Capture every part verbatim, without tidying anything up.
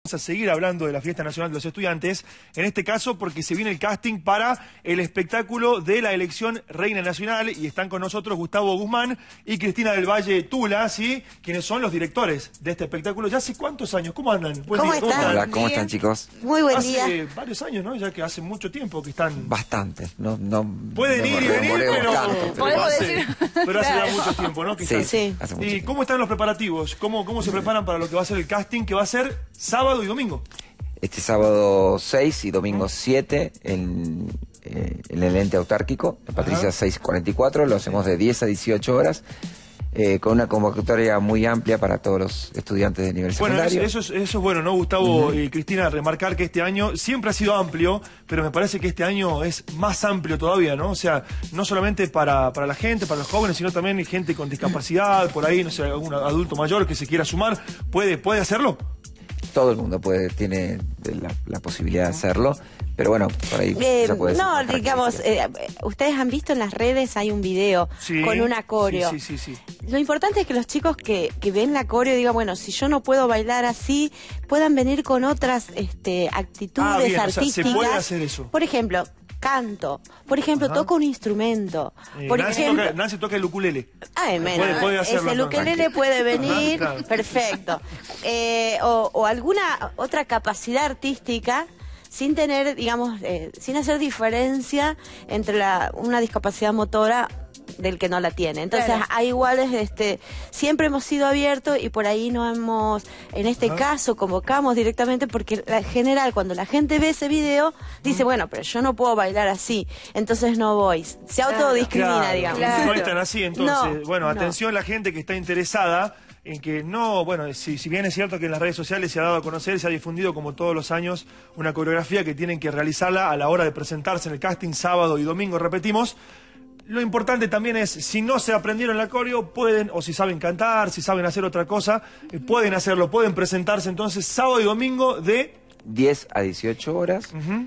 a seguir hablando de la Fiesta Nacional de los Estudiantes, en este caso porque se viene el casting para el espectáculo de la elección Reina Nacional y están con nosotros Gustavo Guzmán y Cristina del Valle Tula, ¿sí? Quienes son los directores de este espectáculo. ¿Ya hace cuántos años? ¿Cómo andan? Buen ¿Cómo, día, ¿Cómo están? Hola, ¿cómo están, chicos? Muy buen hace día. Hace varios años, ¿no? Ya que hace mucho tiempo que están... Bastante. No, no, Pueden no ir y venir, pero... tanto, pero hace, decir... pero hace ya mucho tiempo, ¿no? Que sí, están... sí, hace mucho ¿Y tiempo. cómo están los preparativos? ¿Cómo, ¿Cómo se preparan para lo que va a ser el casting, que va a ser sábado y domingo? Este sábado seis y domingo siete en, eh, en el ente autárquico, en Patricia seiscientos cuarenta y cuatro, lo hacemos de diez a dieciocho horas, eh, con una convocatoria muy amplia para todos los estudiantes de nivel bueno, secundario. Eso, eso, es, eso es bueno, ¿no, Gustavo uh-huh. y Cristina? Remarcar que este año siempre ha sido amplio, pero me parece que este año es más amplio todavía, ¿no? O sea, no solamente para, para la gente, para los jóvenes, sino también gente con discapacidad, por ahí, no sé, algún adulto mayor que se quiera sumar, ¿puede, puede hacerlo? Todo el mundo puede tiene la, la posibilidad de hacerlo, pero bueno, por ahí eh, ya puede no, ser digamos, eh, ustedes han visto en las redes, hay un video sí, con un coreo. Sí, sí, sí, sí. Lo importante es que los chicos que, que ven la coreo digan, bueno, si yo no puedo bailar así, puedan venir con otras este, actitudes ah, bien, artísticas. O sea, se puede hacer eso. Por ejemplo, canto. Por ejemplo, Ajá. toco un instrumento. Eh, Por Nancy, ejemplo, toca, Nancy toca el ukulele. Ay, puede, puede hacerlo, ese ukelele puede venir, Ajá, claro. perfecto. Eh, o, o alguna otra capacidad artística sin tener, digamos, eh, sin hacer diferencia entre la, una discapacidad motora del que no la tiene. Entonces, claro. a iguales, este, siempre hemos sido abiertos y por ahí no hemos, en este Ajá. caso, convocamos directamente porque en general, cuando la gente ve ese video, dice, bueno, pero yo no puedo bailar así, entonces no voy. Se autodiscrimina, Claro, digamos. claro. No es tan así, entonces. No, bueno, no. atención la gente que está interesada en que no, bueno, si, si bien es cierto que en las redes sociales se ha dado a conocer, se ha difundido como todos los años una coreografía que tienen que realizarla a la hora de presentarse en el casting sábado y domingo, repetimos. Lo importante también es, si no se aprendieron la coreo, pueden, o si saben cantar, si saben hacer otra cosa, eh, pueden hacerlo, pueden presentarse entonces sábado y domingo de... diez a dieciocho horas. Uh-huh.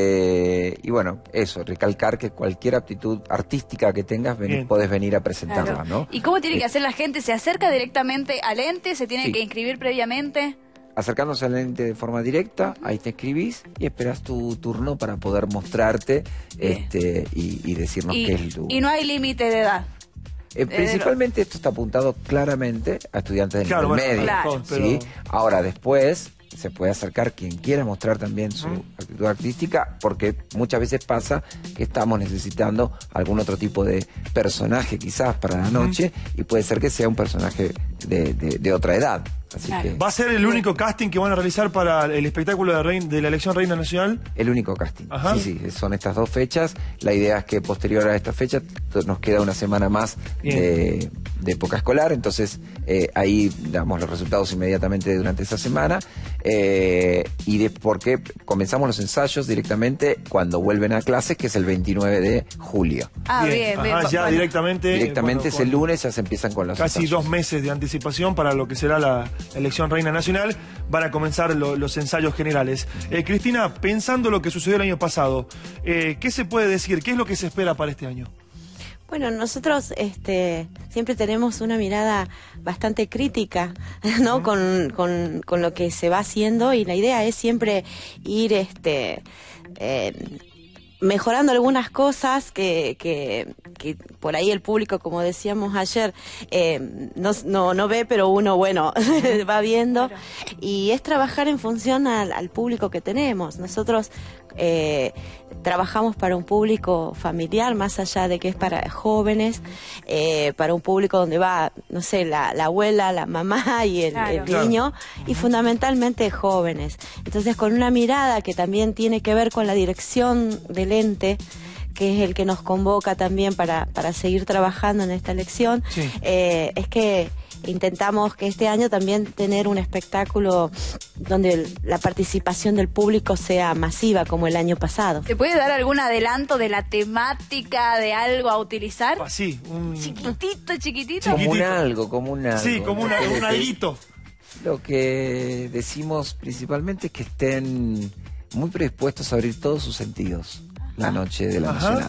eh, y bueno, eso, recalcar que cualquier aptitud artística que tengas, ven, podés venir a presentarla, Claro. ¿no? ¿Y cómo tiene Eh, que hacer la gente? ¿Se acerca directamente al ente? ¿Se tiene Sí. que inscribir previamente? Acercándose al ente de forma directa, ahí te escribís y esperas tu turno para poder mostrarte este, y, y decirnos Y, qué es tu... y no hay límite de edad. Eh, principalmente esto está apuntado claramente a estudiantes de Claro, nivel bueno, medio. claro, ¿sí? pero- Ahora, después se puede acercar quien quiera mostrar también su Uh-huh. actitud artística, porque muchas veces pasa que estamos necesitando algún otro tipo de personaje quizás para la noche, uh-huh. y puede ser que sea un personaje de, de, de otra edad. Así Claro. que ¿Va a ser el único casting que van a realizar para el espectáculo de, rein, de la elección Reina Nacional? el único casting. Ajá. Sí, sí, son estas dos fechas. La idea es que posterior a esta fecha nos queda una semana más de, de época escolar, entonces eh, ahí damos los resultados inmediatamente durante esa semana. Eh, y de porque comenzamos los ensayos directamente cuando vuelven a clases, que es el veintinueve de julio. Ah, bien, bien. Ajá, ya bueno. directamente... Directamente bueno, es el con lunes, ya se empiezan con los Casi ensayos. dos meses de anticipación para lo que será la elección Reina Nacional. Van a comenzar lo, los ensayos generales. Eh, Cristina, pensando lo que sucedió el año pasado, eh, ¿qué se puede decir? ¿Qué es lo que se espera para este año? Bueno, nosotros este, siempre tenemos una mirada bastante crítica, ¿no? Uh-huh. con, con, con lo que se va haciendo y la idea es siempre ir este, eh, mejorando algunas cosas que, que, que por ahí el público, como decíamos ayer, eh, no, no, no ve, pero uno, bueno, va viendo. Claro. Y es trabajar en función al, al público que tenemos. Nosotros eh, trabajamos para un público familiar, más allá de que es para jóvenes, eh, para un público donde va, no sé, la, la abuela, la mamá y el, claro. el niño, claro. y fundamentalmente jóvenes. Entonces, con una mirada que también tiene que ver con la dirección del ente, que es el que nos convoca también para, para seguir trabajando en esta elección, sí. eh, es que intentamos que este año también tener un espectáculo donde el, la participación del público sea masiva como el año pasado. ¿Se puede dar algún adelanto de la temática de algo a utilizar? Ah, sí, un... Chiquitito, chiquitito. Como un algo, como un algo. Sí, como una, un alguito. Lo que decimos principalmente es que estén muy predispuestos a abrir todos sus sentidos la noche de la Ajá. Nacional.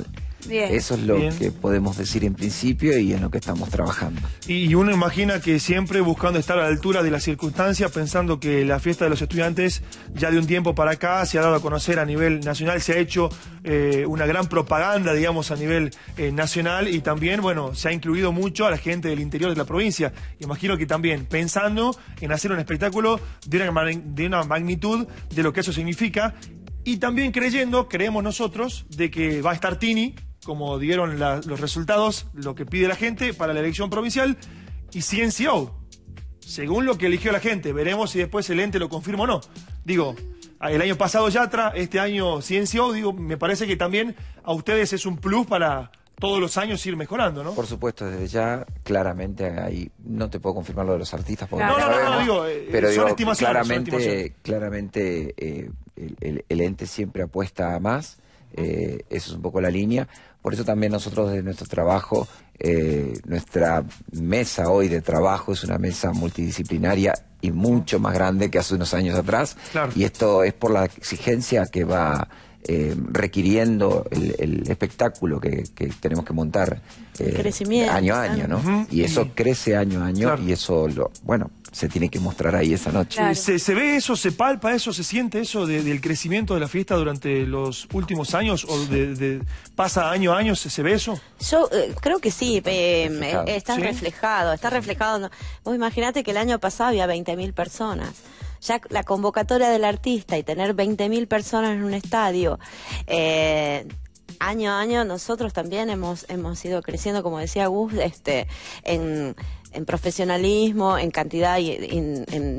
Bien. Eso es lo Bien. que podemos decir en principio y en lo que estamos trabajando. Y uno imagina que siempre buscando estar a la altura de las circunstancias, pensando que la fiesta de los estudiantes ya de un tiempo para acá se ha dado a conocer a nivel nacional, se ha hecho eh, una gran propaganda, digamos, a nivel eh, nacional y también, bueno, se ha incluido mucho a la gente del interior de la provincia. Imagino que también pensando en hacer un espectáculo de una, de una magnitud de lo que eso significa y también creyendo, creemos nosotros, de que va a estar Tini, como dieron la, los resultados, lo que pide la gente para la elección provincial, y C N C O, según lo que eligió la gente. Veremos si después el ente lo confirma o no. Digo, el año pasado Yatra, este año C N C O, digo, me parece que también a ustedes es un plus para todos los años ir mejorando, ¿no? Por supuesto, desde ya, claramente, ahí no te puedo confirmar lo de los artistas, porque No, no, no, no, sabemos, no, digo, eh, pero son digo, estimaciones, claramente, son estimaciones. claramente eh, el, el- el ente siempre apuesta a más, eh, eso es un poco la línea. Por eso también nosotros desde nuestro trabajo, eh, nuestra mesa hoy de trabajo es una mesa multidisciplinaria y mucho más grande que hace unos años atrás. Claro. Y esto es por la exigencia que va eh, requiriendo el, el espectáculo que, que tenemos que montar El eh, crecimiento, año a año, ¿no? Ujú. Y eso crece año a año Claro. y eso, lo bueno, se tiene que mostrar ahí esa noche. Claro. ¿Se, se ve eso, se palpa eso, se siente eso de- del crecimiento de la fiesta durante los últimos años? ¿O de, de- pasa año a año, se, se ve eso? Yo eh, creo que sí, eh, Reflejado. eh, está ¿Sí? reflejado, está reflejado. ¿no? Vos imaginate que el año pasado había veinte mil personas. Ya la convocatoria del artista y tener veinte mil personas en un estadio, eh, año a año nosotros también hemos, hemos ido creciendo, como decía Gus, este, en, en profesionalismo, en cantidad y en, en-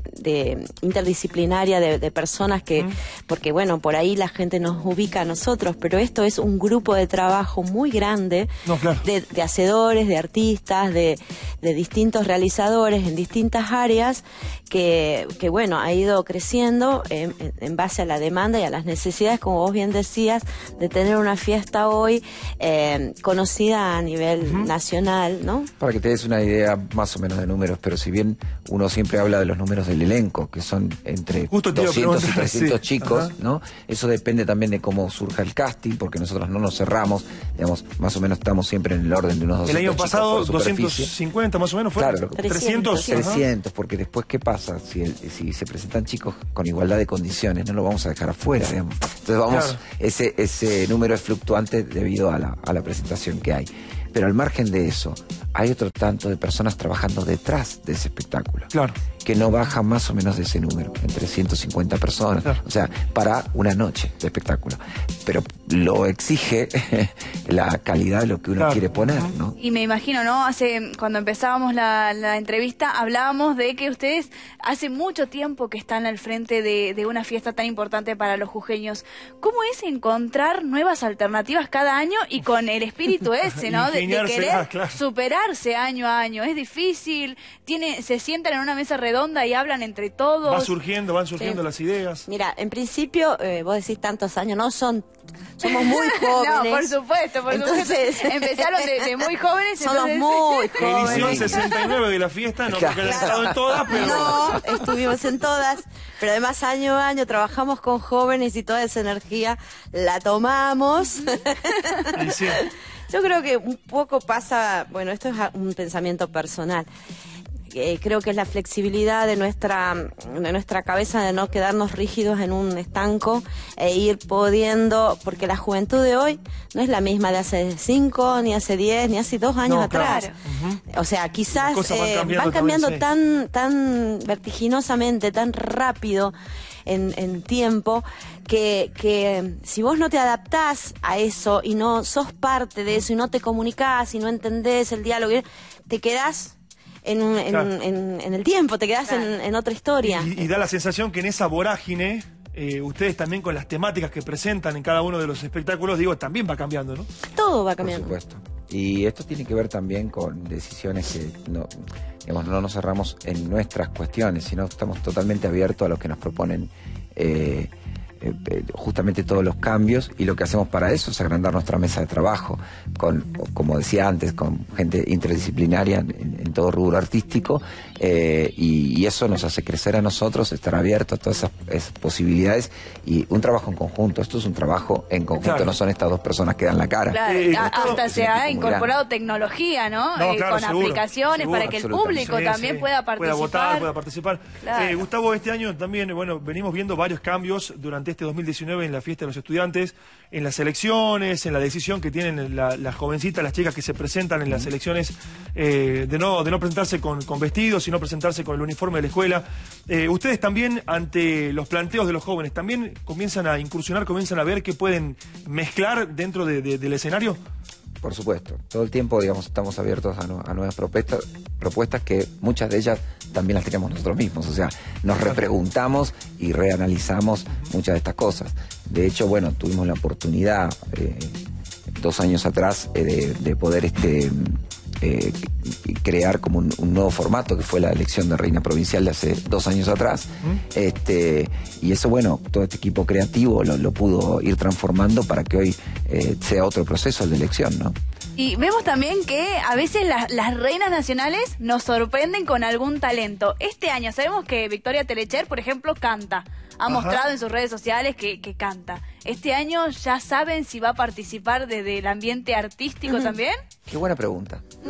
de interdisciplinaria de, de personas que, porque bueno, por ahí la gente nos ubica a nosotros, pero esto es un grupo de trabajo muy grande No, claro. de, de hacedores, de artistas, de, de distintos realizadores en distintas áreas que, que bueno, ha ido creciendo en, en- en base a la demanda y a las necesidades, como vos bien decías, de tener una fiesta hoy eh, conocida a nivel nacional, ¿no? Para que te des una idea más o menos de números, pero si bien uno siempre habla de los números del elenco, que son entre Justo te iba a doscientos y preguntar, trescientos sí. chicos, Ajá. ¿no? Eso depende también de cómo surja el casting, porque nosotros no nos cerramos, digamos, más o menos estamos siempre en el orden de unos El doscientos año chicos pasado, por superficie. doscientos cincuenta más o menos, fue Claro, lo que- trescientos. trescientos, ajá. trescientos, porque después, ¿qué pasa? Si, el- si se presentan chicos con igualdad de condiciones, no lo vamos a dejar afuera, digamos. Entonces vamos, Claro. ese, ese número es fluctuante debido a la, a la presentación que hay. Pero al margen de eso, hay otro tanto de personas trabajando detrás de ese espectáculo. Claro. Que no baja más o menos de ese número, entre ciento cincuenta personas, Claro. o sea, para una noche de espectáculo. Pero lo exige la calidad de lo que uno Claro. quiere poner, ¿no? Y me imagino, ¿no? Hace, cuando empezábamos la, la entrevista, hablábamos de que ustedes hace mucho tiempo que están al frente de, de una fiesta tan importante para los jujeños. ¿Cómo es encontrar nuevas alternativas cada año y con el espíritu ese, ¿no? De, de Ingeniárselas, querer claro. superarse año a año. Es difícil, tiene, se sientan en una mesa redonda y hablan entre todos. Va surgiendo, van surgiendo Sí. las ideas. Mira, en principio, eh, vos decís tantos años, no son, somos muy jóvenes. No, por supuesto, por Entonces- supuesto. Empezaron de, de muy jóvenes. Somos entonces- muy Edición jóvenes. sesenta y nueve de la fiesta, no Claro. porque haya estado en todas, pero... No, estuvimos en todas, pero además año a año trabajamos con jóvenes y toda esa energía la tomamos. Y sí. Yo creo que un poco pasa, bueno, esto es un pensamiento personal. Eh, creo que es la flexibilidad de nuestra de nuestra cabeza de no quedarnos rígidos en un estanco e ir pudiendo, porque la juventud de hoy no es la misma de hace cinco, ni hace diez, ni hace dos años No, atrás. claro. O sea, quizás Las cosas van eh, cambiando van cambiando también, tan tan vertiginosamente, tan rápido en, en tiempo, que, que si vos no te adaptás a eso y no sos parte de eso y no te comunicás y no entendés el diálogo, te quedás en, un- en, Claro. en- en el tiempo, te quedás Claro. en, en otra historia. Y, y da la sensación que en esa vorágine, eh, ustedes también con las temáticas que presentan en cada uno de los espectáculos, digo, también va cambiando, ¿no? Todo va Por cambiando. supuesto. Y esto tiene que ver también con decisiones que no, digamos, no nos cerramos en nuestras cuestiones, sino estamos totalmente abiertos a lo que nos proponen eh, eh, eh, justamente todos los cambios, y lo que hacemos para eso es agrandar nuestra mesa de trabajo, con, como decía antes, con gente interdisciplinaria en, en todo rubro artístico, eh, y, y eso nos hace crecer a nosotros, estar abiertos a todas esas, esas posibilidades, y un trabajo en conjunto. Esto es un trabajo en conjunto, claro. No son estas dos personas que dan la cara. Claro, eh, hasta se ha incorporado tecnología, ¿no? no eh, claro, con seguro, aplicaciones seguro, para que el público sí, también sí. pueda participar. Pueda votar, pueda participar. Claro. Eh, Gustavo, este año también, bueno, venimos viendo varios cambios durante este dos mil diecinueve en la fiesta de los estudiantes, en las elecciones, en la decisión que tienen la, las jovencitas, las chicas que se presentan en las elecciones, eh, de no de no presentarse con, con vestidos, sino presentarse con el uniforme de la escuela. Eh, ustedes también, ante los planteos de los jóvenes, también comienzan a incursionar, comienzan a ver qué pueden mezclar dentro de, de, del escenario. Por supuesto, todo el tiempo, digamos, estamos abiertos a, no, a nuevas propuestas, propuestas que muchas de ellas también las teníamos nosotros mismos, o sea, nos repreguntamos y reanalizamos muchas de estas cosas. De hecho, bueno, tuvimos la oportunidad eh, dos años atrás eh, de, de poder este eh, crear como un, un nuevo formato, que fue la elección de reina provincial de hace dos años atrás. ¿Mm? este y eso, bueno, todo este equipo creativo lo, lo pudo ir transformando para que hoy eh, sea otro proceso el de elección, ¿no? Y vemos también que a veces las, las reinas nacionales nos sorprenden con algún talento. Este año sabemos que Victoria Telecher, por ejemplo, canta. Ha Ajá. mostrado en sus redes sociales que, que canta. ¿Este año ya saben si va a participar desde el ambiente artístico uh-huh. también? Qué buena pregunta. No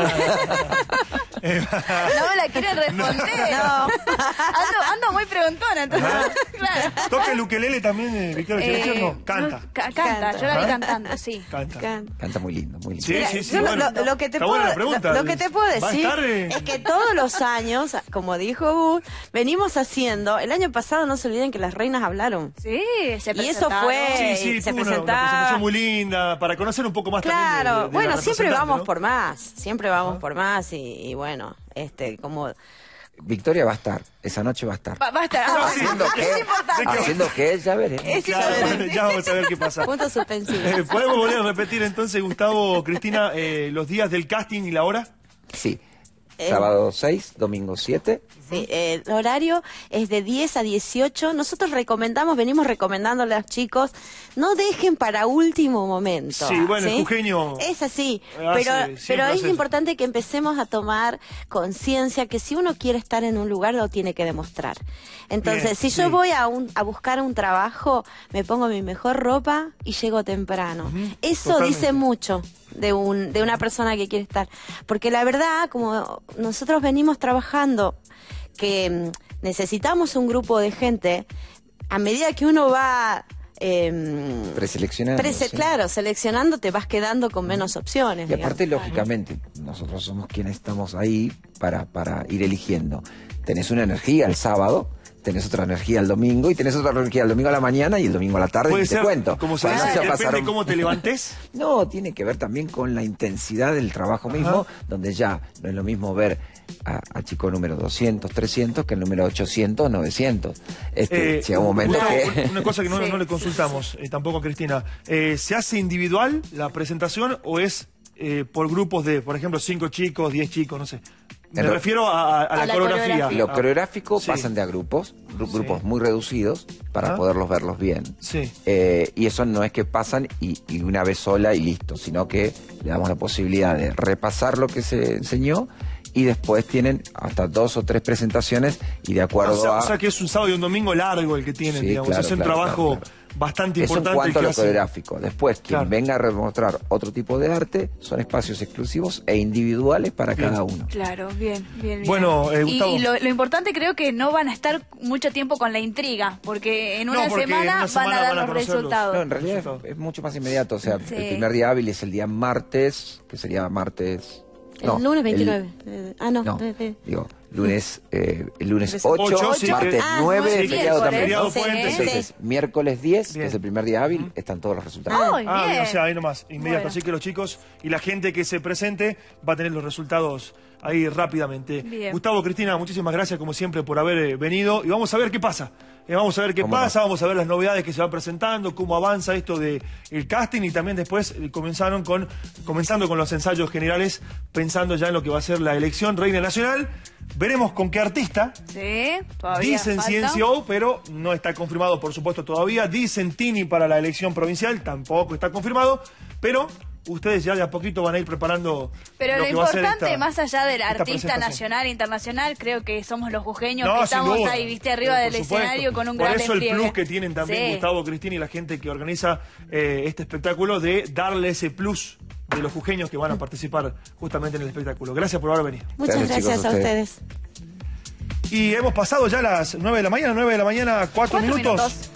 me la quieren responder. No. Ando, ando muy preguntona, entonces. Claro. ¿Toca el ukelele también, eh, Victoria Telecher? Eh, no, canta. No, ca canta, yo la vi cantando, sí. Canta. Canta, canta muy lindo, muy lindo. Sí, Mira, sí, sí. Yo Bueno, lo, lo, que te puedo, pregunta, lo, lo que te puedo decir estar, eh... es que todos los años, como dijo Gus, venimos haciendo. El año pasado no se olviden que las reinas hablaron. Sí, se presentaron. Y eso fue. Sí, sí, se tuvo una, una presentación muy linda para conocer un poco más claro, también de, de bueno, la siempre vamos ¿no? por más, siempre vamos ¿Ah? por más y, y bueno, este, como... Victoria va a estar, esa noche va a estar. Va, va a estar. No, haciendo sí, que, es importante. haciendo que ya veremos. Es claro, bueno, ya vamos a ver qué pasa. Punto suspensivo. Eh, ¿Podemos volver a repetir entonces, Gustavo, Cristina, eh, los días del casting y la hora? Sí. Eh, Sábado seis, domingo siete. Sí, eh, el horario es de diez a dieciocho. Nosotros recomendamos, venimos recomendando a los chicos, no dejen para último momento. Sí, bueno, ¿sí? el jujeño es así, hace, pero, pero es hace importante que empecemos a tomar conciencia que si uno quiere estar en un lugar lo tiene que demostrar. Entonces, Bien, si sí. yo voy a, un, a buscar un trabajo, me pongo mi mejor ropa y llego temprano. Uh-huh. Eso Totalmente. dice mucho de un de una persona que quiere estar, porque la verdad, como nosotros venimos trabajando, que necesitamos un grupo de gente, a medida que uno va eh, preseleccionando, prese, sí. claro, seleccionando, te vas quedando con menos opciones. Y aparte, digamos. lógicamente, nosotros somos quienes estamos ahí para, para ir eligiendo. Tenés una energía el sábado, tenés otra energía el domingo, y tenés otra energía el domingo a la mañana y el domingo a la tarde, ¿Puede y te ser, cuento. como se Bueno, dice, no depende pasaron... cómo te levantes? No, tiene que ver también con la intensidad del trabajo Ajá. mismo, donde ya no es lo mismo ver a, a chico número doscientos, trescientos que el número ochocientos, novecientos. Este, Eh, llega un momento una, que... una cosa que no, Sí, no le sí, consultamos, eh, tampoco a Cristina. Eh, ¿Se hace individual la presentación o es eh, por grupos de, por ejemplo, cinco chicos, diez chicos, no sé? Me lo, refiero a, a, a la, la coreografía. coreografía. Lo coreográfico Sí. pasan de a grupos, gru- grupos Sí. muy reducidos, para ¿Ah? poderlos verlos bien. Sí. Eh, y eso no es que pasan y, y una vez sola y listo, sino que le damos la posibilidad de repasar lo que se enseñó, y después tienen hasta dos o tres presentaciones, y de acuerdo o, sea, a... o sea que es un sábado y un domingo largo el que tienen, Sí, digamos. claro, es un claro, trabajo claro, claro. bastante Eso en importante. cuanto a que lo hace- coreográfico. Después, quien Claro. venga a demostrar otro tipo de arte, son espacios exclusivos e individuales para Bien. cada uno. Claro, bien, bien, bien. Bueno, eh, y, Gustavo. y lo, lo importante creo que no van a estar mucho tiempo con la intriga, porque en una, No, porque semana, en una van semana a dar van a los conocerlos. resultados. No, en realidad Resultado. es, es mucho más inmediato. O sea, Sí. el primer día hábil es el día martes, que sería martes... El no, lunes el- veintinueve. Eh, ah, no. No, eh, eh. digo, lunes, eh, el lunes Lunes ocho, ocho, sí, martes que- Ah, nueve, nueve, feriado también. Feriado Sí, puente, sí. Entonces, miércoles diez, Bien. que es el primer día hábil, están todos los resultados. Muy Ah, bien. o sea, ahí nomás, inmediato. Bueno. Así que los chicos y la gente que se presente va a tener los resultados ahí rápidamente. Bien. Gustavo, Cristina, muchísimas gracias como siempre por haber eh, venido, y vamos a ver qué pasa. Eh, vamos a ver qué ¿Cómo pasa, no? vamos a ver las novedades que se van presentando, cómo avanza esto de el casting, y también después eh, comenzaron con, comenzando con los ensayos generales, pensando ya en lo que va a ser la elección Reina Nacional. Veremos con qué artista. Sí, todavía Dicen falta. C N C O, pero no está confirmado, por supuesto, todavía. Dicen Tini para la elección provincial, tampoco está confirmado, pero ustedes ya de a poquito van a ir preparando. Pero lo, lo que va a ser importante, esta, más allá del esta artista presentación. nacional e internacional, creo que somos los jujeños No, que sin estamos duda. ahí, viste, arriba Pero del por supuesto. escenario con un Por gran eso el despliegue. plus que tienen también Sí. Gustavo Cristina y la gente que organiza eh, este espectáculo, de darle ese plus de los jujeños que van a participar justamente en el espectáculo. Gracias por haber venido. Muchas Gracias, gracias, chicos, a a ustedes. ustedes. Y hemos pasado ya las nueve de la mañana, nueve de la mañana, cuatro Cuatro minutos. minutos.